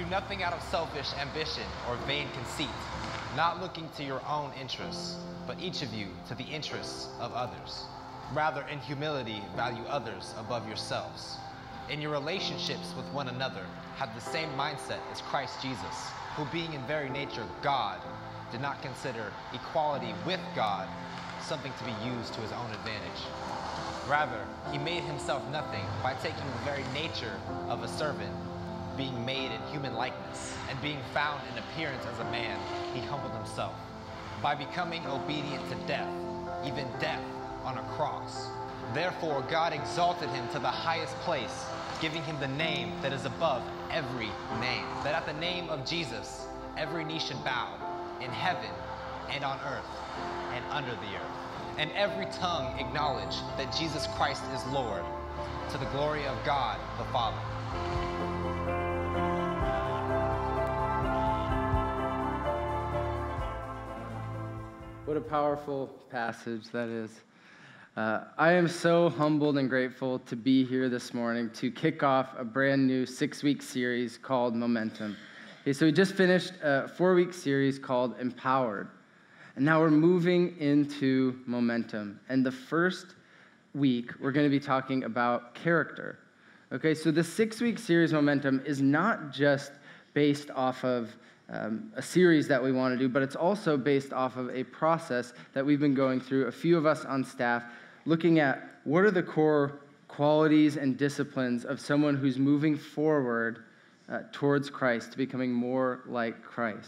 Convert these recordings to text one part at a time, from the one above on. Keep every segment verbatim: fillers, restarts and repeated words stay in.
Do nothing out of selfish ambition or vain conceit, not looking to your own interests, but each of you to the interests of others. Rather, in humility, value others above yourselves. In your relationships with one another, have the same mindset as Christ Jesus, who being in very nature God, did not consider equality with God something to be used to his own advantage. Rather, he made himself nothing by taking the very nature of a servant, being made in human likeness, and being found in appearance as a man, he humbled himself by becoming obedient to death, even death on a cross. Therefore, God exalted him to the highest place, giving him the name that is above every name, that at the name of Jesus, every knee should bow in heaven and on earth and under the earth, and every tongue acknowledge that Jesus Christ is Lord, to the glory of God the Father. What a powerful passage that is. Uh, I am so humbled and grateful to be here this morning to kick off a brand new six-week series called Momentum. Okay, so we just finished a four-week series called Empowered. And now we're moving into momentum. And the first week, we're going to be talking about character. Okay, so the six-week series Momentum is not just based off of um, a series that we want to do, but it's also based off of a process that we've been going through, a few of us on staff, looking at what are the core qualities and disciplines of someone who's moving forward uh, towards Christ, to becoming more like Christ.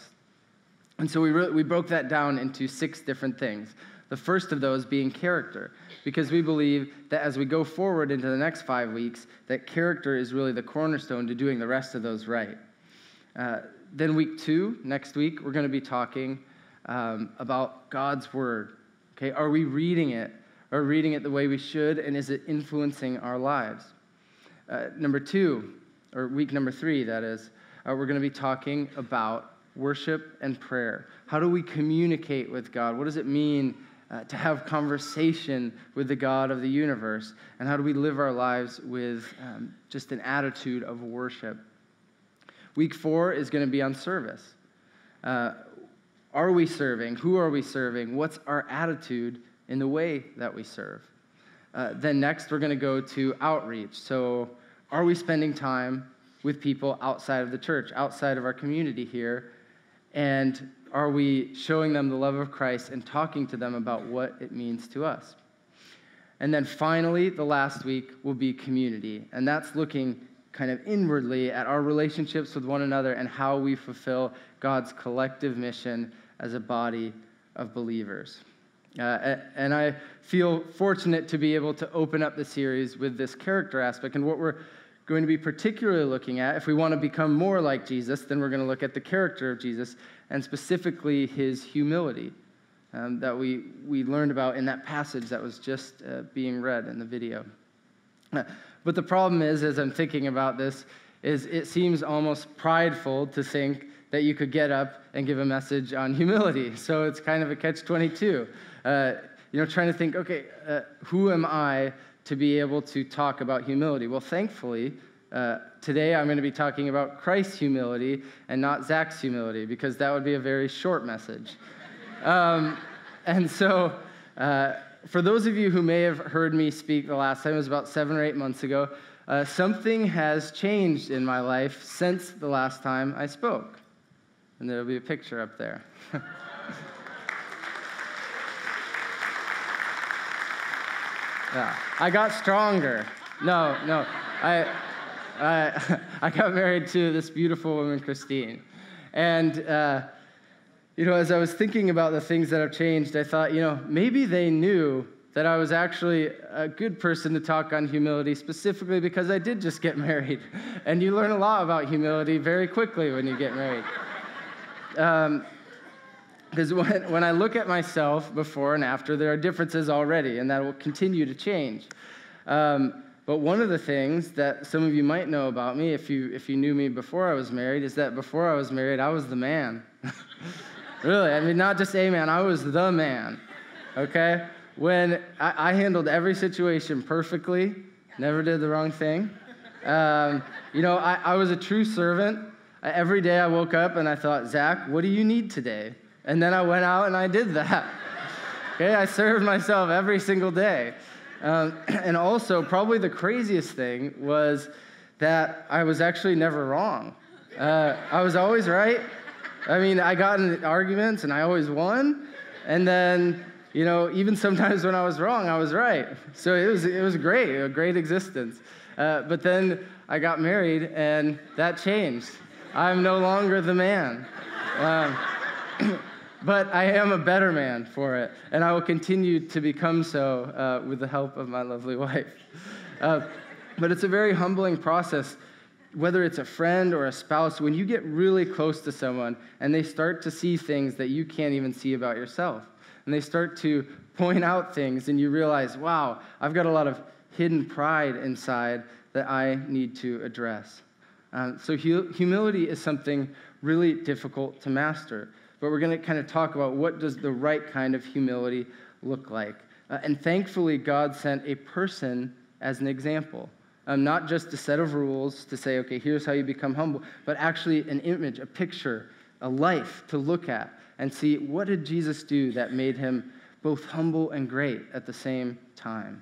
And so we re- we broke that down into six different things. The first of those being character, because we believe that as we go forward into the next five weeks, that character is really the cornerstone to doing the rest of those right. Uh, then week two, next week, we're going to be talking um, about God's Word. Okay, are we reading it? Are we reading it the way we should, and is it influencing our lives? Uh, number two, or week number three, that is, uh, we're going to be talking about worship and prayer. How do we communicate with God? What does it mean uh, to have conversation with the God of the universe? And how do we live our lives with um, just an attitude of worship? Week four is going to be on service. Uh, are we serving? Who are we serving? What's our attitude in the way that we serve? Uh, then next, we're going to go to outreach. So are we spending time with people outside of the church, outside of our community here? And are we showing them the love of Christ and talking to them about what it means to us? And then finally, the last week will be community. And that's looking kind of inwardly at our relationships with one another and how we fulfill God's collective mission as a body of believers. Uh, and I feel fortunate to be able to open up the series with this character aspect. And what we're going to be particularly looking at, if we want to become more like Jesus, then we're going to look at the character of Jesus, and specifically his humility um, that we, we learned about in that passage that was just uh, being read in the video. Uh, but the problem is, as I'm thinking about this, is it seems almost prideful to think that you could get up and give a message on humility. So it's kind of a catch twenty-two. Uh, you know, trying to think, okay, uh, who am I to be able to talk about humility? Well, thankfully, uh, today I'm going to be talking about Christ's humility and not Zach's humility, because that would be a very short message. Um, and so, uh, for those of you who may have heard me speak the last time, it was about seven or eight months ago, uh, something has changed in my life since the last time I spoke. And there'll be a picture up there. Yeah, I got stronger. No, no, I, I, I got married to this beautiful woman, Christine. And, uh, you know, as I was thinking about the things that have changed, I thought, you know, maybe they knew that I was actually a good person to talk on humility, specifically because I did just get married. And you learn a lot about humility very quickly when you get married. Um, Because when, when I look at myself before and after, there are differences already, and that will continue to change. Um, but one of the things that some of you might know about me, if you if you knew me before I was married, is that before I was married, I was the man. Really, I mean, not just a man, I was the man, okay? When I, I handled every situation perfectly, never did the wrong thing. Um, you know, I, I was a true servant. every day I woke up and I thought, Zach, what do you need today? And then I went out and I did that. Okay, I served myself every single day. Um, and also, probably the craziest thing was that I was actually never wrong. Uh, I was always right. I mean, I got in arguments and I always won. And then, you know, even sometimes when I was wrong, I was right. So it was it was great, a great existence. Uh, but then I got married and that changed. I'm no longer the man. Um, But I am a better man for it, and I will continue to become so uh, with the help of my lovely wife. Uh, but it's a very humbling process, whether it's a friend or a spouse, when you get really close to someone and they start to see things that you can't even see about yourself. And they start to point out things, and you realize, wow, I've got a lot of hidden pride inside that I need to address. Um, so hu- humility is something really difficult to master. But we're going to kind of talk about what does the right kind of humility look like. Uh, and thankfully, God sent a person as an example. Um, not just a set of rules to say, okay, here's how you become humble, but actually an image, a picture, a life to look at and see what did Jesus do that made him both humble and great at the same time.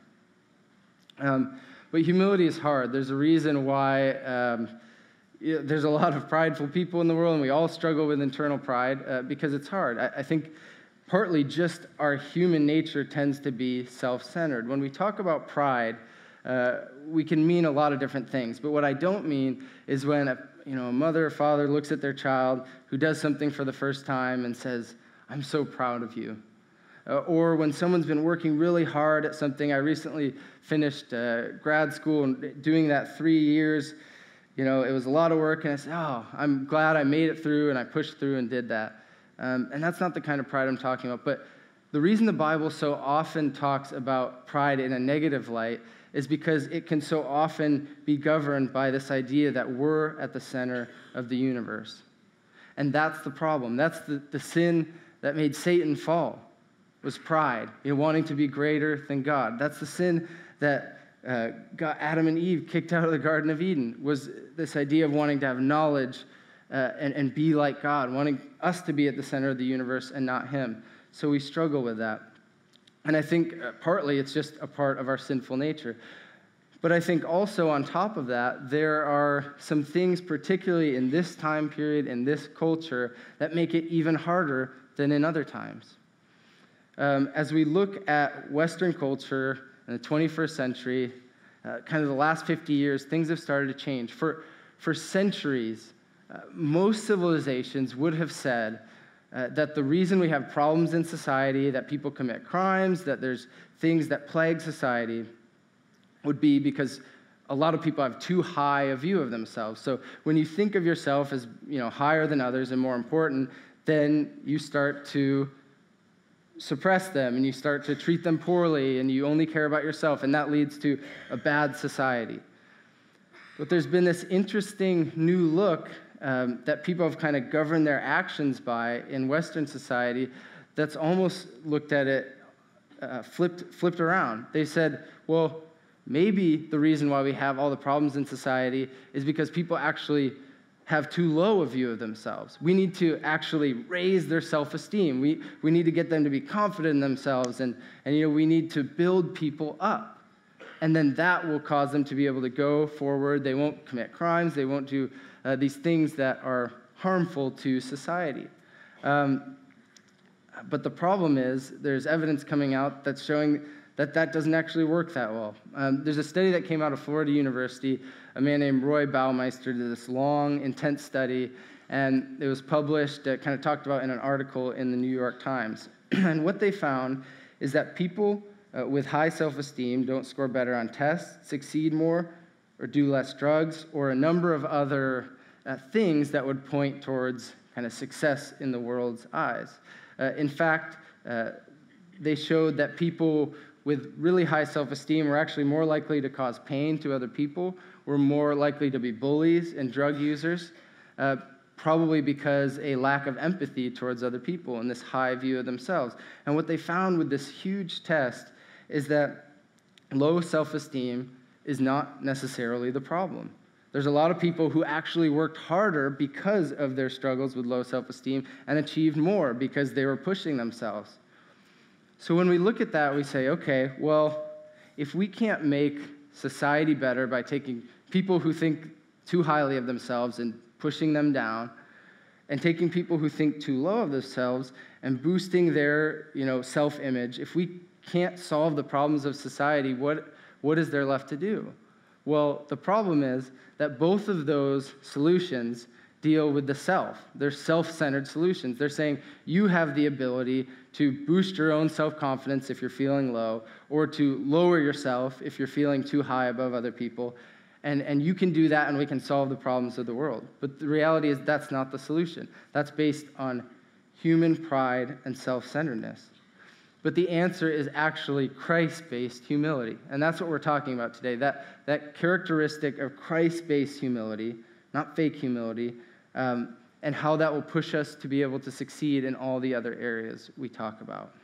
Um, but humility is hard. There's a reason why... Um, There's a lot of prideful people in the world, and we all struggle with internal pride uh, because it's hard. I, I think partly just our human nature tends to be self-centered. When we talk about pride, uh, we can mean a lot of different things. But what I don't mean is when a, you know, a mother or father looks at their child who does something for the first time and says, "I'm so proud of you." Uh, or when someone's been working really hard at something. I recently finished uh, grad school and doing that three years. You know, it was a lot of work, and I said, oh, I'm glad I made it through, and I pushed through and did that. Um, and that's not the kind of pride I'm talking about. But the reason the Bible so often talks about pride in a negative light is because it can so often be governed by this idea that we're at the center of the universe. And that's the problem. That's the, the sin that made Satan fall, was pride, you know, wanting to be greater than God. That's the sin that Uh, got Adam and Eve kicked out of the Garden of Eden, was this idea of wanting to have knowledge uh, and, and be like God, wanting us to be at the center of the universe and not him. So we struggle with that. And I think uh, partly it's just a part of our sinful nature. But I think also on top of that, there are some things, particularly in this time period, in this culture, that make it even harder than in other times. Um, as we look at Western culture in the twenty-first century, uh, kind of the last fifty years, things have started to change. For, for centuries, uh, most civilizations would have said uh, that the reason we have problems in society, that people commit crimes, that there's things that plague society, would be because a lot of people have too high a view of themselves. So when you think of yourself as, you know, higher than others and more important, then you start to suppress them, and you start to treat them poorly, and you only care about yourself, and that leads to a bad society. But there's been this interesting new look um, that people have kind of governed their actions by in Western society that's almost looked at it uh, flipped, flipped around. They said, well, maybe the reason why we have all the problems in society is because people actually have too low a view of themselves. We need to actually raise their self-esteem. We we need to get them to be confident in themselves, and, and you know, we need to build people up. And then that will cause them to be able to go forward. They won't commit crimes. They won't do uh, these things that are harmful to society. Um, but the problem is there's evidence coming out that's showing that that doesn't actually work that well. Um, there's a study that came out of Florida University. A man named Roy Baumeister did this long, intense study, and it was published, uh, kind of talked about in an article in the New York Times. And what they found is that people uh, with high self-esteem don't score better on tests, succeed more, or do less drugs, or a number of other uh, things that would point towards kind of success in the world's eyes. Uh, in fact, uh, they showed that people with really high self-esteem were actually more likely to cause pain to other people, were more likely to be bullies and drug users, uh, probably because a lack of empathy towards other people and this high view of themselves. And what they found with this huge test is that low self-esteem is not necessarily the problem. There's a lot of people who actually worked harder because of their struggles with low self-esteem and achieved more because they were pushing themselves. So when we look at that, we say, okay, well, if we can't make society better by taking people who think too highly of themselves and pushing them down, and taking people who think too low of themselves and boosting their, you know, self-image, if we can't solve the problems of society, what, what is there left to do? Well, the problem is that both of those solutions deal with the self. They're self-centered solutions. They're saying you have the ability to boost your own self-confidence if you're feeling low, or to lower yourself if you're feeling too high above other people. And, and you can do that, and we can solve the problems of the world. But the reality is that's not the solution. That's based on human pride and self-centeredness. But the answer is actually Christ-based humility. And that's what we're talking about today, that, that characteristic of Christ-based humility, not fake humility, um, and how that will push us to be able to succeed in all the other areas we talk about.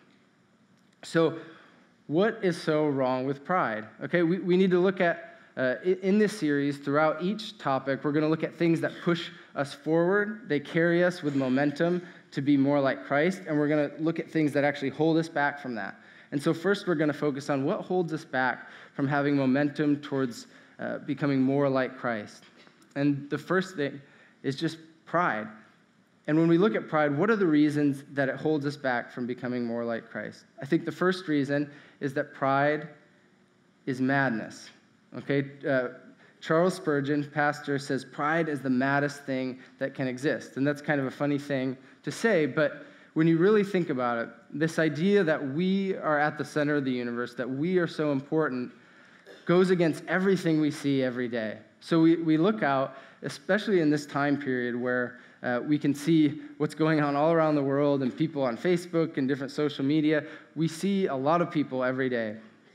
So what is so wrong with pride? Okay, we, we need to look at, uh, in this series, throughout each topic, we're going to look at things that push us forward. They carry us with momentum to be more like Christ, and we're going to look at things that actually hold us back from that. And so first we're going to focus on what holds us back from having momentum towards uh, becoming more like Christ. And the first thing is just pride. And when we look at pride, what are the reasons that it holds us back from becoming more like Christ? I think the first reason is that pride is madness. Okay, uh, Charles Spurgeon, pastor, says pride is the maddest thing that can exist. And that's kind of a funny thing to say, but when you really think about it, this idea that we are at the center of the universe, that we are so important, goes against everything we see every day. So we, we look out, especially in this time period where uh, we can see what's going on all around the world and people on Facebook and different social media. We see a lot of people every day.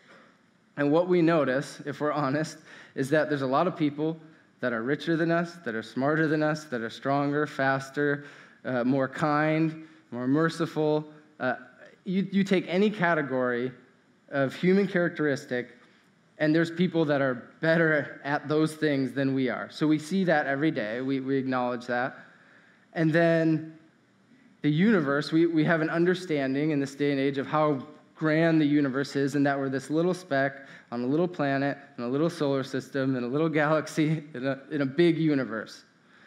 And what we notice, if we're honest, is that there's a lot of people that are richer than us, that are smarter than us, that are stronger, faster, uh, more kind, more merciful. Uh, you, you take any category of human characteristic, and there's people that are better at those things than we are. So we see that every day. We, we acknowledge that. And then the universe, we, we have an understanding in this day and age of how grand the universe is, and that we're this little speck on a little planet, in a little solar system, in a little galaxy, in a, in a big universe.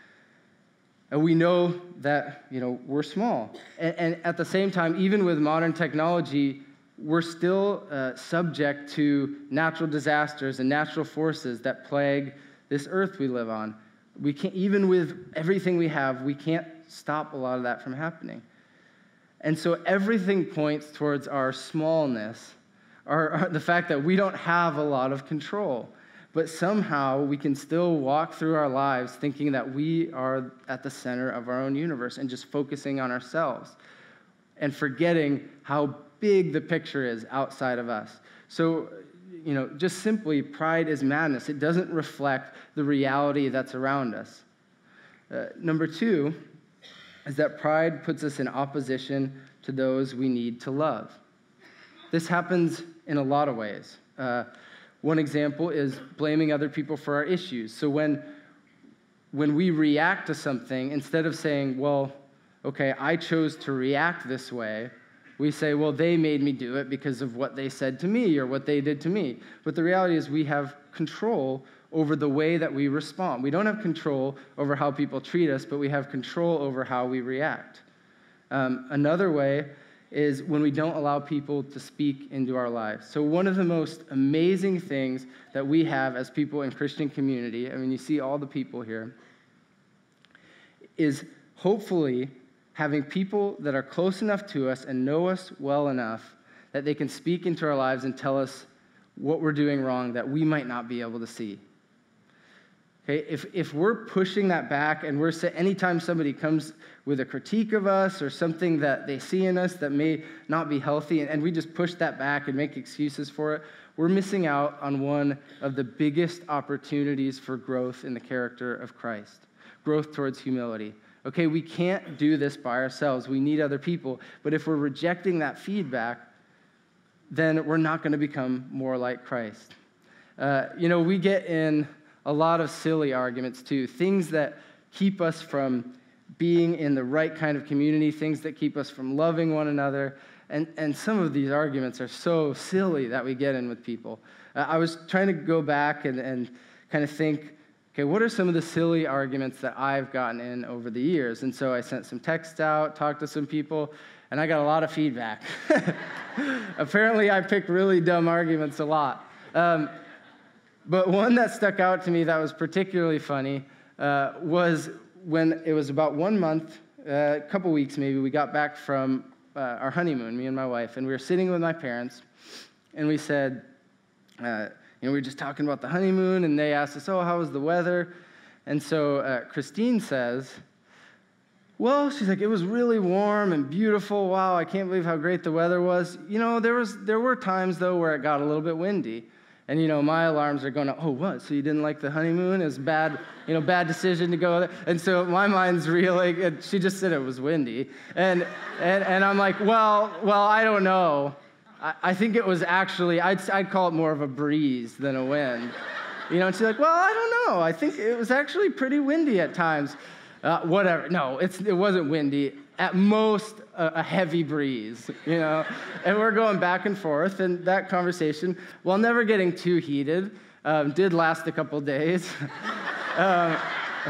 And we know that, you know, we're small. And, and at the same time, even with modern technology, we're still uh, subject to natural disasters and natural forces that plague this earth we live on. We can't, even with everything we have, we can't stop a lot of that from happening. And so everything points towards our smallness, our, our, the fact that we don't have a lot of control. But somehow we can still walk through our lives thinking that we are at the center of our own universe and just focusing on ourselves and forgetting how big the picture is outside of us. So, you know, just simply, pride is madness. It doesn't reflect the reality that's around us. Uh, number two is that pride puts us in opposition to those we need to love. This happens in a lot of ways. Uh, one example is blaming other people for our issues. So when, when we react to something, instead of saying, well, okay, I chose to react this way, we say, well, they made me do it because of what they said to me or what they did to me. But the reality is we have control over the way that we respond. We don't have control over how people treat us, but we have control over how we react. Um, another way is when we don't allow people to speak into our lives. So one of the most amazing things that we have as people in Christian community, I mean, you see all the people here, is hopefully having people that are close enough to us and know us well enough that they can speak into our lives and tell us what we're doing wrong that we might not be able to see. Okay, if, if we're pushing that back and we're saying, anytime somebody comes with a critique of us or something that they see in us that may not be healthy, and, and we just push that back and make excuses for it, we're missing out on one of the biggest opportunities for growth in the character of Christ, growth towards humility. Okay, we can't do this by ourselves. We need other people. But if we're rejecting that feedback, then we're not going to become more like Christ. Uh, you know, we get in a lot of silly arguments too, things that keep us from being in the right kind of community, things that keep us from loving one another. And, and some of these arguments are so silly that we get in with people. Uh, I was trying to go back and, and kind of think, okay, what are some of the silly arguments that I've gotten in over the years? And so I sent some texts out, talked to some people, and I got a lot of feedback. Apparently, I pick really dumb arguments a lot. Um, but one that stuck out to me that was particularly funny uh, was when it was about one month, uh, a couple weeks maybe, we got back from uh, our honeymoon, me and my wife, and we were sitting with my parents, and we said, uh, you know, we were just talking about the honeymoon, and they asked us, oh, how was the weather? And so uh, Christine says, well, she's like, it was really warm and beautiful. Wow, I can't believe how great the weather was. You know, there was there were times, though, where it got a little bit windy. And, you know, my alarms are going, oh, what? So you didn't like the honeymoon? It was bad, you know, bad decision to go there. And so my mind's reeling, and she just said it was windy. And and, and I'm like, well, well, I don't know. I, I think it was actually, I'd, I'd call it more of a breeze than a wind. You know, and she's like, well, I don't know. I think it was actually pretty windy at times. Uh, whatever. No, it's, it wasn't windy. At most, a, a heavy breeze, you know. And we're going back and forth, and that conversation, while never getting too heated, um, did last a couple days. um,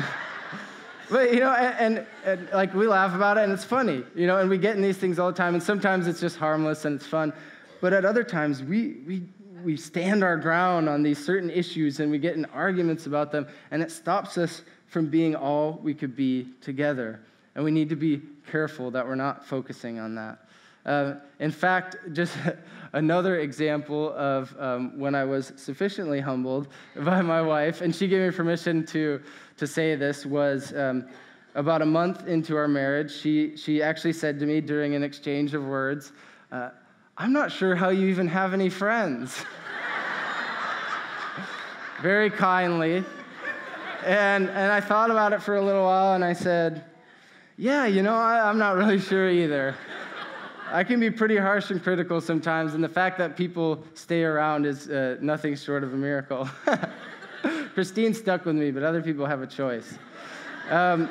but, you know, and, and, and, like, we laugh about it, and it's funny, you know, and we get in these things all the time, and sometimes it's just harmless and it's fun. But at other times, we we we stand our ground on these certain issues, and we get in arguments about them, and it stops us from being all we could be together. And we need to be careful that we're not focusing on that. Uh, in fact, just another example of um, when I was sufficiently humbled by my wife, and she gave me permission to, to say this, was um, about a month into our marriage, she, she actually said to me during an exchange of words, uh, I'm not sure how you even have any friends. Very kindly. And and I thought about it for a little while, and I said, yeah, you know, I, I'm not really sure either. I can be pretty harsh and critical sometimes, and the fact that people stay around is uh, nothing short of a miracle. Christine stuck with me, but other people have a choice. Um,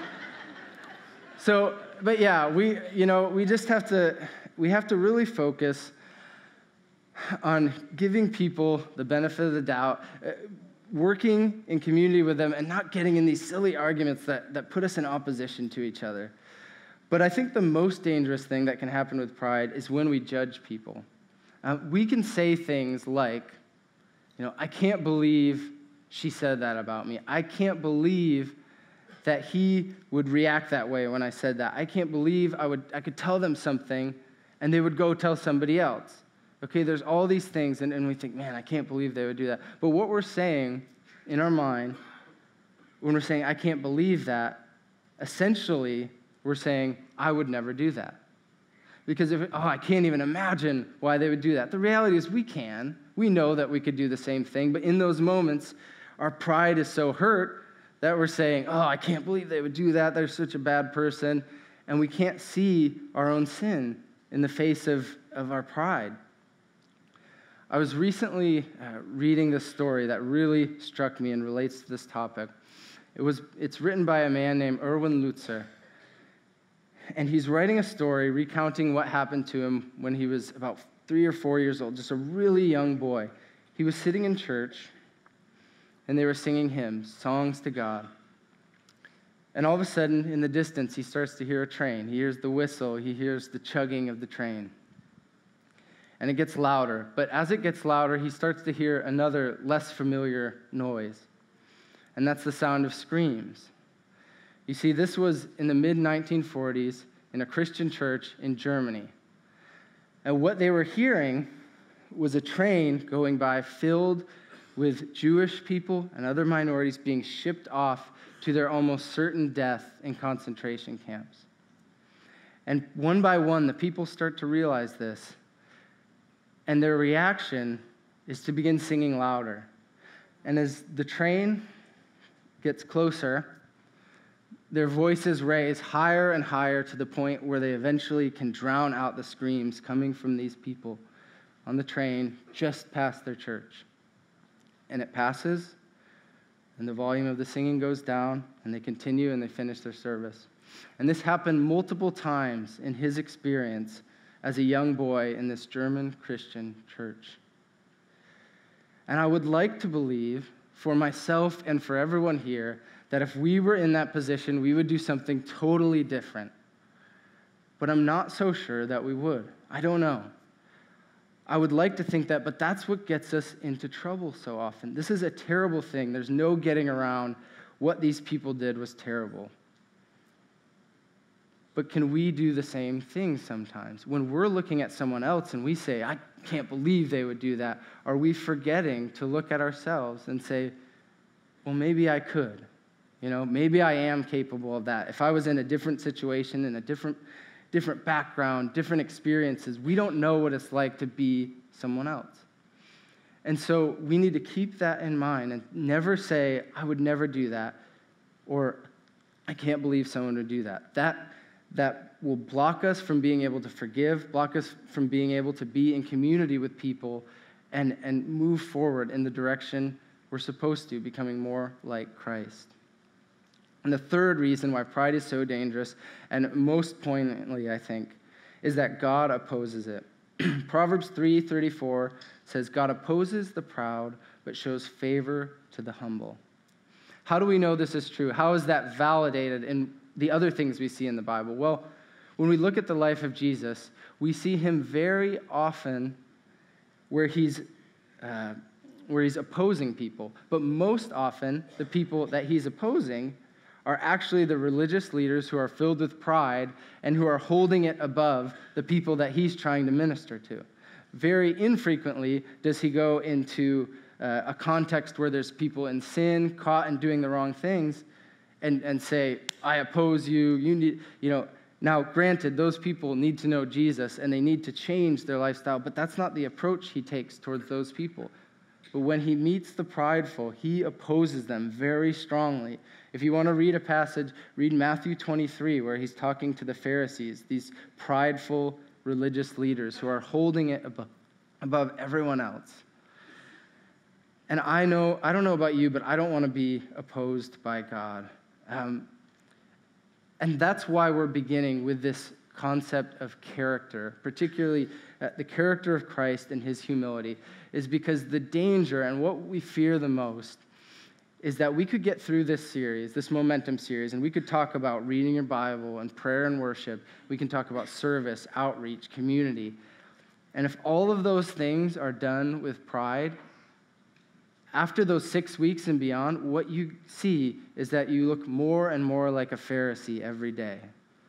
so, but yeah, we, you know, we just have to, we have to really focus on giving people the benefit of the doubt, uh, working in community with them, and not getting in these silly arguments that, that put us in opposition to each other. But I think the most dangerous thing that can happen with pride is when we judge people. Uh, we can say things like, you know, I can't believe she said that about me. I can't believe that he would react that way when I said that. I can't believe I would I could tell them something and they would go tell somebody else. Okay, there's all these things, and, and we think, man, I can't believe they would do that. But what we're saying in our mind, when we're saying, I can't believe that, essentially, we're saying, I would never do that. Because, if, oh, I can't even imagine why they would do that. The reality is we can. We know that we could do the same thing, but in those moments, our pride is so hurt that we're saying, oh, I can't believe they would do that. They're such a bad person. And we can't see our own sin in the face of, of our pride. I was recently uh, reading this story that really struck me and relates to this topic. It was, it's written by a man named Erwin Lutzer. And he's writing a story recounting what happened to him when he was about three or four years old, just a really young boy. He was sitting in church, and they were singing hymns, songs to God. And all of a sudden, in the distance, he starts to hear a train. He hears the whistle. He hears the chugging of the train. And it gets louder. But as it gets louder, he starts to hear another, less familiar noise. And that's the sound of screams. You see, this was in the mid nineteen forties in a Christian church in Germany. And what they were hearing was a train going by filled with Jewish people and other minorities being shipped off to their almost certain death in concentration camps. And one by one, the people start to realize this. And their reaction is to begin singing louder. And as the train gets closer, their voices raise higher and higher to the point where they eventually can drown out the screams coming from these people on the train just past their church. And it passes, And the volume of the singing goes down, and they continue and they finish their service. And this happened multiple times in his experience as a young boy in this German Christian church. And I would like to believe, for myself and for everyone here, that if we were in that position, we would do something totally different. But I'm not so sure that we would. I don't know. I would like to think that, but that's what gets us into trouble so often. This is a terrible thing. There's no getting around what these people did was terrible. But can we do the same thing sometimes? When we're looking at someone else and we say, I can't believe they would do that, are we forgetting to look at ourselves and say, well, maybe I could. You know, maybe I am capable of that. If I was in a different situation, in a different different background, different experiences, we don't know what it's like to be someone else. And so we need to keep that in mind and never say, I would never do that, or I can't believe someone would do that. That, that will block us from being able to forgive, block us from being able to be in community with people and, and move forward in the direction we're supposed to, becoming more like Christ. And the third reason why pride is so dangerous, and most poignantly, I think, is that God opposes it. Proverbs three thirty-four says, God opposes the proud, but shows favor to the humble. How do we know this is true? How is that validated in the other things we see in the Bible? Well, when we look at the life of Jesus, we see him very often where he's uh, where he's opposing people. But most often, the people that he's opposing are actually the religious leaders who are filled with pride and who are holding it above the people that he's trying to minister to. Very infrequently does he go into uh, a context where there's people in sin, caught in doing the wrong things, and, and say, I oppose you, you need, you know. Now, granted, those people need to know Jesus and they need to change their lifestyle, but that's not the approach he takes towards those people. But when he meets the prideful, he opposes them very strongly. If you want to read a passage, read Matthew twenty-three, where he's talking to the Pharisees, these prideful religious leaders who are holding it above, above everyone else. And I know, I don't know about you, but I don't want to be opposed by God. Um, and that's why we're beginning with this concept of character, particularly uh, the character of Christ and his humility, is because the danger and what we fear the most is that we could get through this series, this momentum series, and we could talk about reading your Bible and prayer and worship. We can talk about service, outreach, community. And if all of those things are done with pride, after those six weeks and beyond, what you see is that you look more and more like a Pharisee every day.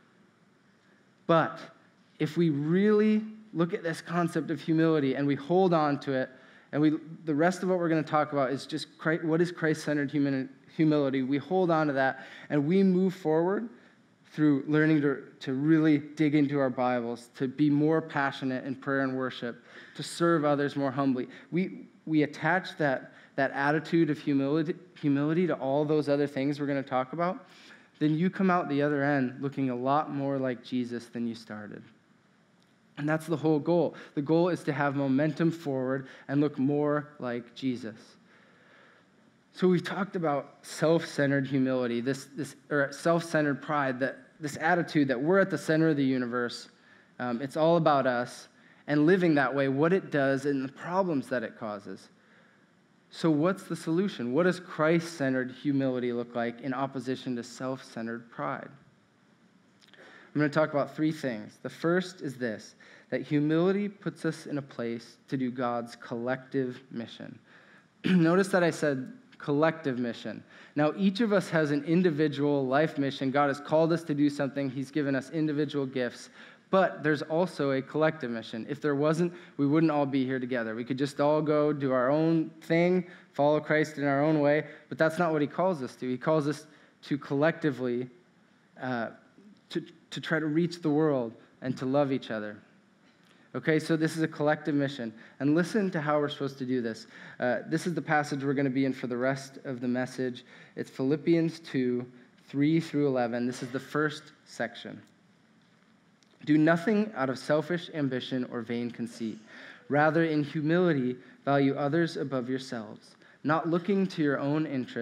But if we really look at this concept of humility and we hold on to it, and we the rest of what we're going to talk about is just Christ, what is Christ-centered humility. We hold on to that, and we move forward through learning to, to really dig into our Bibles, to be more passionate in prayer and worship, to serve others more humbly. We we attach that, that attitude of humility, humility to all those other things we're going to talk about, then you come out the other end looking a lot more like Jesus than you started. And that's the whole goal. The goal is to have momentum forward and look more like Jesus. So we've talked about self-centered humility, this, this or self-centered pride, that this attitude that we're at the center of the universe. Um, it's all about us, and living that way, what it does and the problems that it causes. So what's the solution? What does Christ-centered humility look like in opposition to self-centered pride? I'm going to talk about three things. The first is this, that humility puts us in a place to do God's collective mission. Notice that I said collective mission. Now, each of us has an individual life mission. God has called us to do something. He's given us individual gifts. But there's also a collective mission. If there wasn't, we wouldn't all be here together. We could just all go do our own thing, follow Christ in our own way, but that's not what he calls us to. He calls us to collectively uh, to, to try to reach the world and to love each other. Okay, so this is a collective mission. And listen to how we're supposed to do this. Uh, this is the passage we're going to be in for the rest of the message. It's Philippians two, three through eleven. This is the first section. Do nothing out of selfish ambition or vain conceit. Rather, in humility, value others above yourselves, not looking to your own interests,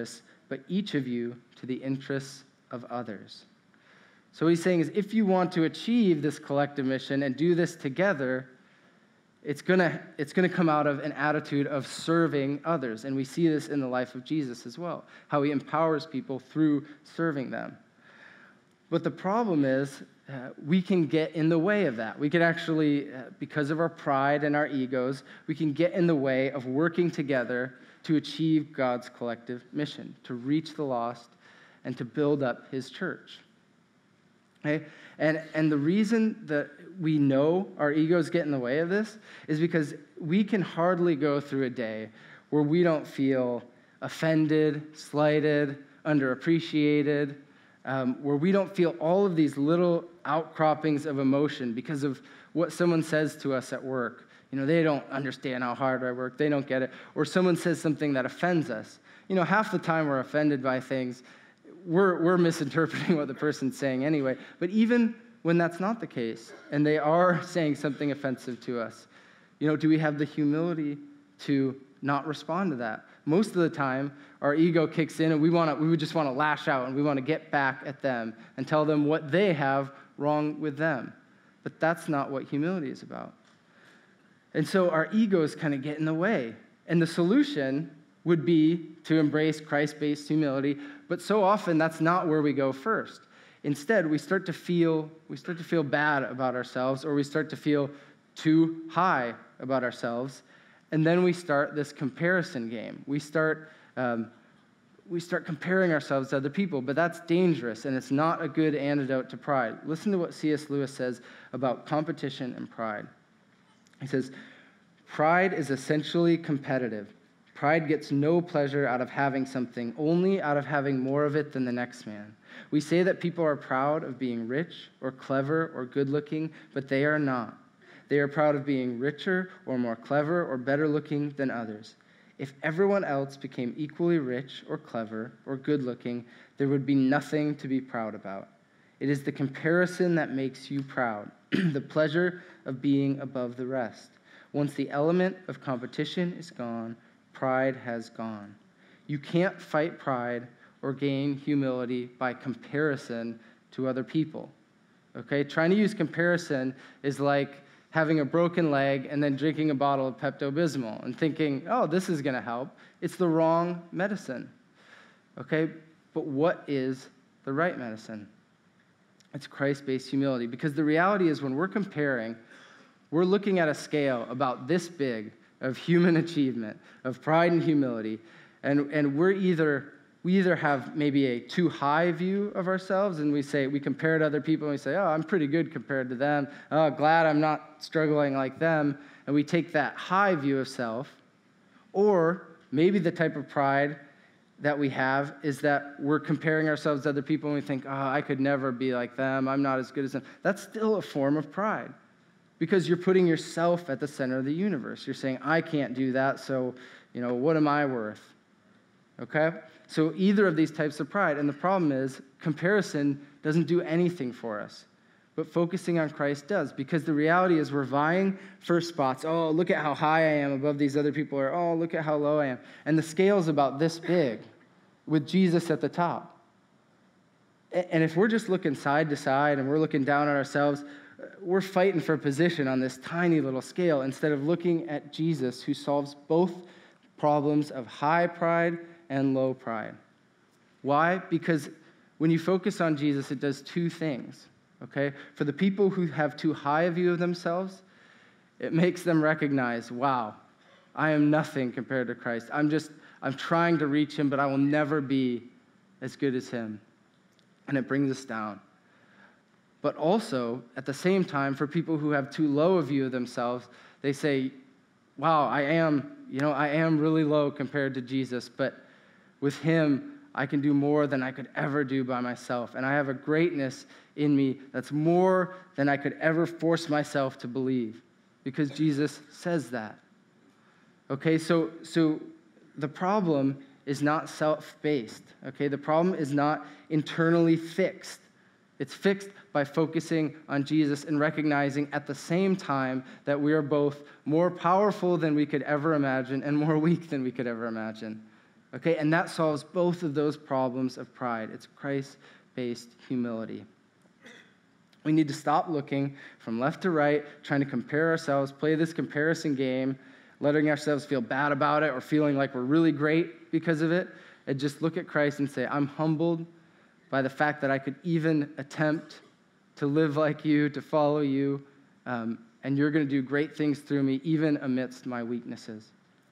but each of you to the interests of others. So what he's saying is, if you want to achieve this collective mission and do this together, it's gonna, it's gonna come out of an attitude of serving others. And we see this in the life of Jesus as well, how he empowers people through serving them. But the problem is, uh, we can get in the way of that. We can actually, uh, because of our pride and our egos, we can get in the way of working together to achieve God's collective mission, to reach the lost and to build up his church. Okay? And, and the reason that we know our egos get in the way of this is because we can hardly go through a day where we don't feel offended, slighted, underappreciated, um, where we don't feel all of these little outcroppings of emotion because of what someone says to us at work. You know, they don't understand how hard I work. They don't get it. Or someone says something that offends us. You know, half the time we're offended by things, we're, we're misinterpreting what the person's saying anyway. But even when that's not the case, and they are saying something offensive to us, you know, do we have the humility to not respond to that? Most of the time, our ego kicks in, and we want to, we would just want to lash out, and we want to get back at them and tell them what they have wrong with them. But that's not what humility is about. And so our egos kind of get in the way. And the solution would be to embrace Christ-based humility, but so often that's not where we go first. Instead, we start to feel we start to feel bad about ourselves, or we start to feel too high about ourselves, and then we start this comparison game. We start um, we start comparing ourselves to other people, but that's dangerous, and it's not a good antidote to pride. Listen to what C S Lewis says about competition and pride. He says, "Pride is essentially competitive. Pride gets no pleasure out of having something, only out of having more of it than the next man. We say that people are proud of being rich or clever or good-looking, but they are not. They are proud of being richer or more clever or better-looking than others. If everyone else became equally rich or clever or good-looking, there would be nothing to be proud about. It is the comparison that makes you proud, the pleasure of being above the rest. Once the element of competition is gone, pride has gone. You can't fight pride or gain humility by comparison to other people." Okay? Trying to use comparison is like having a broken leg and then drinking a bottle of Pepto-Bismol and thinking, oh, this is going to help. It's the wrong medicine. Okay? But what is the right medicine? It's Christ-based humility. Because the reality is, when we're comparing, we're looking at a scale about this big of human achievement, of pride and humility, and, and we're either, we either have maybe a too high view of ourselves, and we say, we compare to other people, and we say, oh, I'm pretty good compared to them. Oh, glad I'm not struggling like them. And we take that high view of self. Or maybe the type of pride that we have is that we're comparing ourselves to other people, and we think, oh, I could never be like them. I'm not as good as them. That's still a form of pride, because you're putting yourself at the center of the universe. You're saying, I can't do that, so, you know, what am I worth? Okay? So either of these types of pride. And the problem is, comparison doesn't do anything for us. But focusing on Christ does, because the reality is we're vying for spots. Oh, look at how high I am above these other people, or oh, look at how low I am. And the scale's about this big, with Jesus at the top. And if we're just looking side to side and we're looking down at ourselves, we're fighting for position on this tiny little scale instead of looking at Jesus, who solves both problems of high pride and low pride. Why? Because when you focus on Jesus, it does two things, okay? For the people who have too high a view of themselves, it makes them recognize, wow, I am nothing compared to Christ. I'm just, I'm trying to reach him, but I will never be as good as him. And it brings us down. But also, at the same time, for people who have too low a view of themselves, they say, wow, I am, you know, I am really low compared to Jesus, but with him, I can do more than I could ever do by myself. And I have a greatness in me that's more than I could ever force myself to believe, because Jesus says that. Okay, so, so the problem is not self-based, okay? The problem is not internally fixed. It's fixed by focusing on Jesus and recognizing at the same time that we are both more powerful than we could ever imagine and more weak than we could ever imagine. Okay, and that solves both of those problems of pride. It's Christ-based humility. We need to stop looking from left to right, trying to compare ourselves, play this comparison game, letting ourselves feel bad about it or feeling like we're really great because of it, and just look at Christ and say, I'm humbled by the fact that I could even attempt to live like you, to follow you, um, and you're going to do great things through me, even amidst my weaknesses.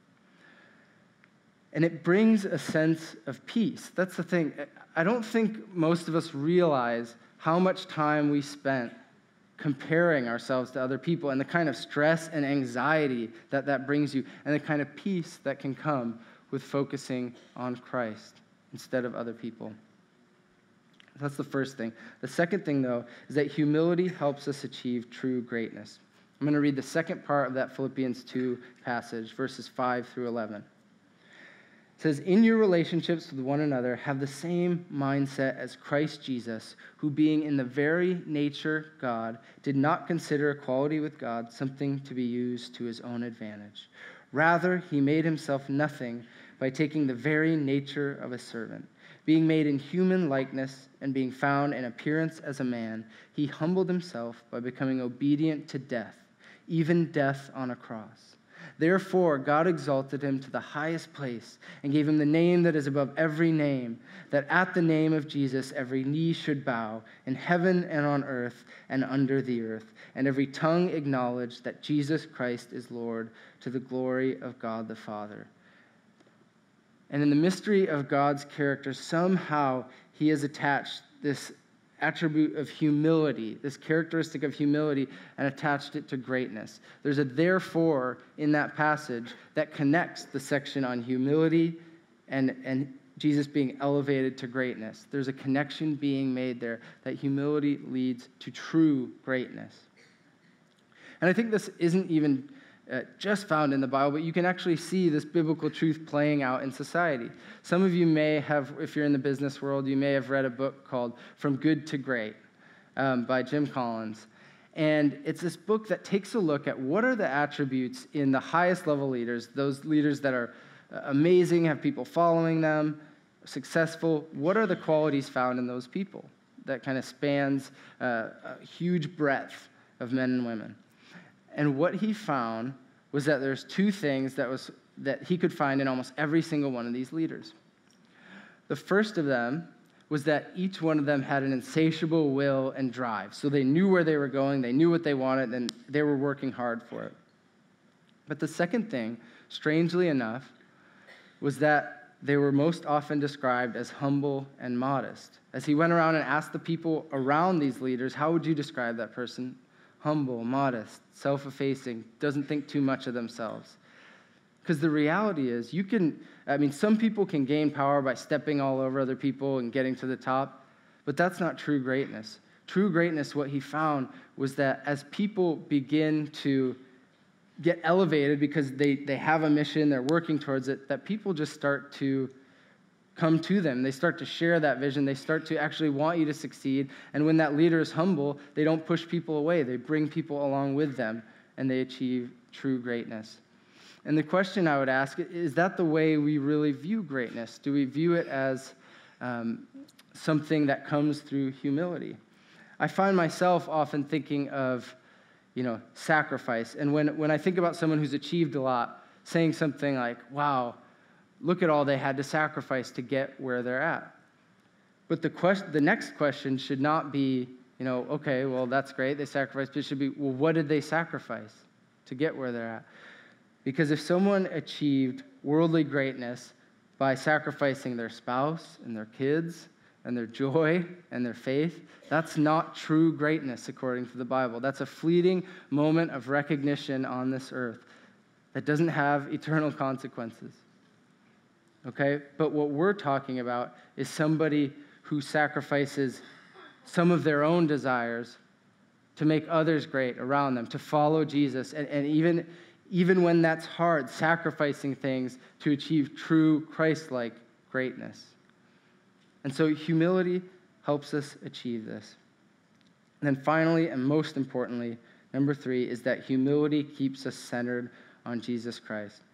And it brings a sense of peace. That's the thing. I don't think most of us realize how much time we spent comparing ourselves to other people and the kind of stress and anxiety that that brings you and the kind of peace that can come with focusing on Christ instead of other people. That's the first thing. The second thing, though, is that humility helps us achieve true greatness. I'm going to read the second part of that Philippians two passage, verses five through eleven. It says, in your relationships with one another, have the same mindset as Christ Jesus, who being in the very nature God, did not consider equality with God something to be used to his own advantage. Rather, he made himself nothing by taking the very nature of a servant. Being made in human likeness and being found in appearance as a man, he humbled himself by becoming obedient to death, even death on a cross. Therefore, God exalted him to the highest place and gave him the name that is above every name, that at the name of Jesus every knee should bow in heaven and on earth and under the earth, and every tongue acknowledge that Jesus Christ is Lord, to the glory of God the Father. And in the mystery of God's character, somehow he has attached this attribute of humility, this characteristic of humility, and attached it to greatness. There's a therefore in that passage that connects the section on humility and, and Jesus being elevated to greatness. There's a connection being made there that humility leads to true greatness. And I think this isn't even Uh, just found in the Bible, but you can actually see this biblical truth playing out in society. Some of you may have, if you're in the business world, you may have read a book called From Good to Great um, by Jim Collins. And it's this book that takes a look at what are the attributes in the highest level leaders, those leaders that are amazing, have people following them, successful. What are the qualities found in those people that kind of spans uh, a huge breadth of men and women? And what he found was that there's two things that was that he could find in almost every single one of these leaders. The first of them was that each one of them had an insatiable will and drive. So they knew where they were going, they knew what they wanted, and they were working hard for it. But the second thing, strangely enough, was that they were most often described as humble and modest. As he went around and asked the people around these leaders, how would you describe that person? Humble, modest, self-effacing, doesn't think too much of themselves. Because the reality is, you can, I mean, some people can gain power by stepping all over other people and getting to the top, but that's not true greatness. True greatness, what he found, was that as people begin to get elevated because they, they have a mission, they're working towards it, that people just start to come to them. They start to share that vision. They start to actually want you to succeed. And when that leader is humble, they don't push people away. They bring people along with them, and they achieve true greatness. And the question I would ask, is that the way we really view greatness? Do we view it as um, something that comes through humility? I find myself often thinking of, you know, sacrifice. And when, when I think about someone who's achieved a lot, saying something like, wow, look at all they had to sacrifice to get where they're at. But the question, the next question should not be, you know, okay, well, that's great, they sacrificed, but it should be, well, what did they sacrifice to get where they're at? Because if someone achieved worldly greatness by sacrificing their spouse and their kids and their joy and their faith, that's not true greatness according to the Bible. That's a fleeting moment of recognition on this earth that doesn't have eternal consequences. Okay, but what we're talking about is somebody who sacrifices some of their own desires to make others great around them, to follow Jesus, and, and even, even when that's hard, sacrificing things to achieve true Christ-like greatness. And so humility helps us achieve this. And then finally, and most importantly, number three, is that humility keeps us centered on Jesus Christ.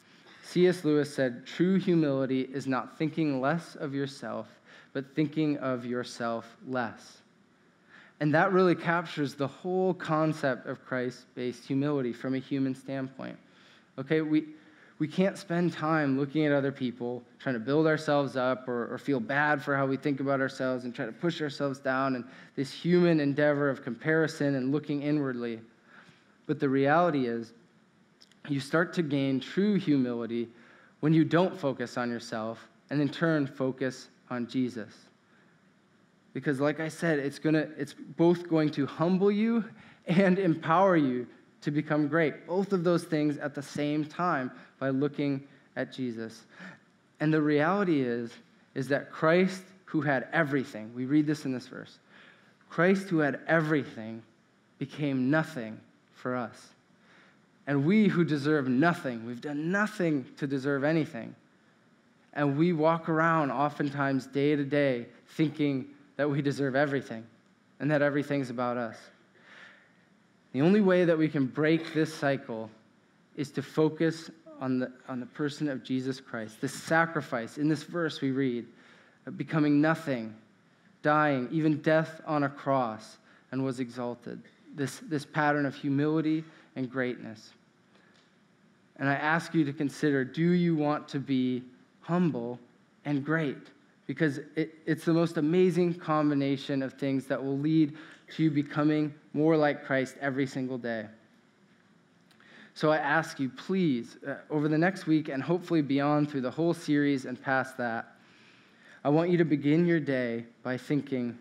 C S Lewis said, "True humility is not thinking less of yourself, but thinking of yourself less." And that really captures the whole concept of Christ-based humility from a human standpoint. Okay, we, we can't spend time looking at other people, trying to build ourselves up or, or feel bad for how we think about ourselves and try to push ourselves down and this human endeavor of comparison and looking inwardly. But the reality is, you start to gain true humility when you don't focus on yourself and in turn focus on Jesus. Because like I said, it's gonna it's both going to humble you and empower you to become great. Both of those things at the same time by looking at Jesus. And the reality is, is that Christ, who had everything, we read this in this verse, Christ, who had everything, became nothing for us. And we who deserve nothing, we've done nothing to deserve anything. And we walk around oftentimes day to day thinking that we deserve everything and that everything's about us. The only way that we can break this cycle is to focus on the, on the person of Jesus Christ. This sacrifice, in this verse we read, of becoming nothing, dying, even death on a cross, and was exalted. This, this pattern of humility and greatness. And I ask you to consider, do you want to be humble and great? Because it, it's the most amazing combination of things that will lead to you becoming more like Christ every single day. So I ask you, please, uh, over the next week and hopefully beyond through the whole series and past that, I want you to begin your day by thinking,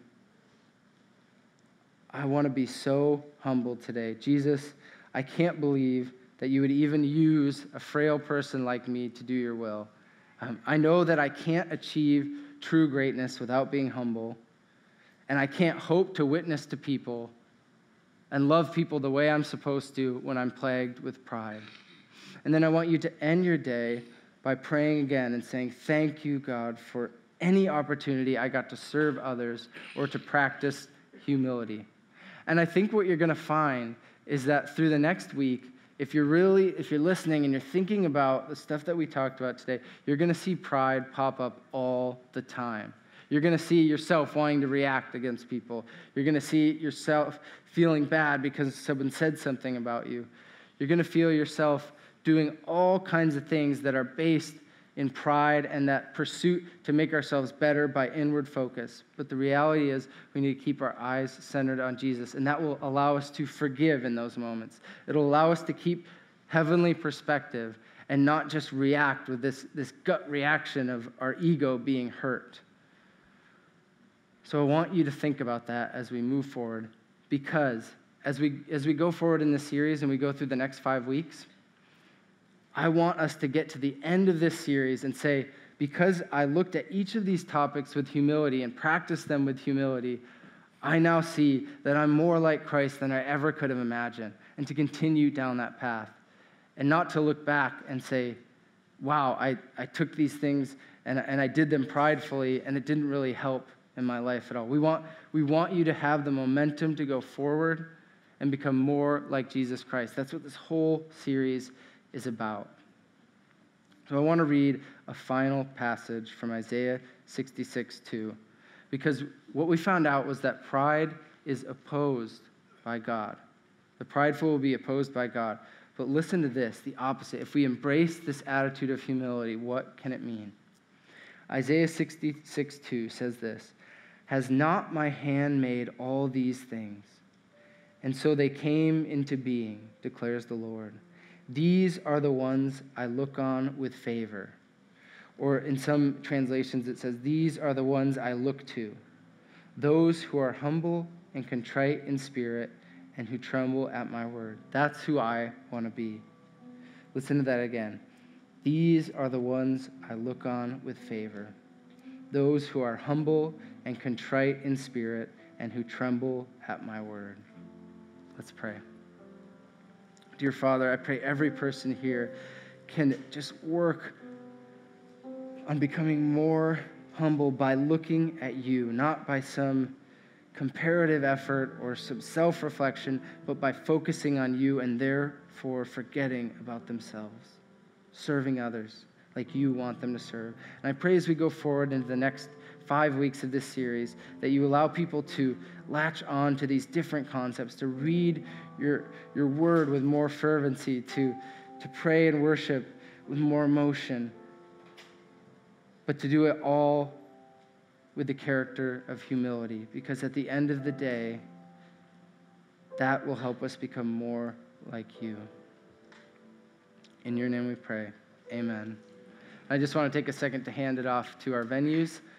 I want to be so humble today. Jesus, I can't believe that you would even use a frail person like me to do your will. Um, I know that I can't achieve true greatness without being humble, and I can't hope to witness to people and love people the way I'm supposed to when I'm plagued with pride. And then I want you to end your day by praying again and saying, thank you, God, for any opportunity I got to serve others or to practice humility. And I think what you're going to find is that through the next week, if you're really, if you're listening and you're thinking about the stuff that we talked about today, you're going to see pride pop up all the time. You're going to see yourself wanting to react against people. You're going to see yourself feeling bad because someone said something about you. You're going to feel yourself doing all kinds of things that are based in pride and that pursuit to make ourselves better by inward focus. But the reality is we need to keep our eyes centered on Jesus, and that will allow us to forgive in those moments. It'll allow us to keep heavenly perspective and not just react with this, this gut reaction of our ego being hurt. So I want you to think about that as we move forward, because as we as we go forward in this series and we go through the next five weeks, I want us to get to the end of this series and say, because I looked at each of these topics with humility and practiced them with humility, I now see that I'm more like Christ than I ever could have imagined, and to continue down that path and not to look back and say, wow, I, I took these things and, and I did them pridefully and it didn't really help in my life at all. We want, we want you to have the momentum to go forward and become more like Jesus Christ. That's what this whole series is about. So I want to read a final passage from Isaiah sixty-six two, because what we found out was that pride is opposed by God. The prideful will be opposed by God. But listen to this, the opposite. If we embrace this attitude of humility, what can it mean? Isaiah sixty-six two says this, has not my hand made all these things? And so they came into being, declares the Lord. These are the ones I look on with favor. Or in some translations it says, these are the ones I look to. Those who are humble and contrite in spirit and who tremble at my word. That's who I want to be. Listen to that again. These are the ones I look on with favor. Those who are humble and contrite in spirit and who tremble at my word. Let's pray. Dear Father, I pray every person here can just work on becoming more humble by looking at you, not by some comparative effort or some self-reflection, but by focusing on you and therefore forgetting about themselves. serving others like you want them to serve. And I pray as we go forward into the next five weeks of this series that you allow people to latch on to these different concepts, to read your, your word with more fervency, to, to pray and worship with more emotion, but to do it all with the character of humility, because at the end of the day, that will help us become more like you. In your name we pray, amen. I just want to take a second to hand it off to our venues.